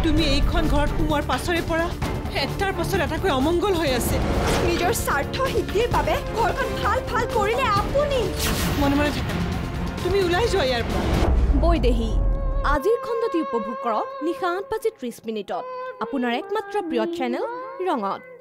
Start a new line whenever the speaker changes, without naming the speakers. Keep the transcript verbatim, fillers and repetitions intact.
তুমি এইখন ঘৰত সোমোৱাৰ পাছৰে পৰা এটাৰ পাছত এটাকৈ অমংগল হৈ আছে
নিজৰ স্বাৰ্থ সিদ্ধিৰ বাবে ঘৰখন ভাল ভাল কৰিলে আপুনি
মনে মনে থাকা তুমি ওলাই যোৱা ইয়াৰ পৰা
বৈদেহী আজিৰ খণ্ডটি উপভোগ কৰক নিশা আঠ বাজি ত্ৰিশ মিনিটত আপোনাৰ একমাত্ৰ প্ৰিয় চেনেল ৰঙত।